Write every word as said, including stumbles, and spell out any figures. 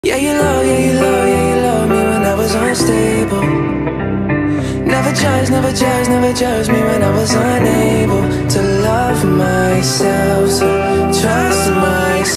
Yeah, you love, yeah, you love, yeah, you love me when I was unstable. Never judged, never judged, never judged me when I was unable to love myself. So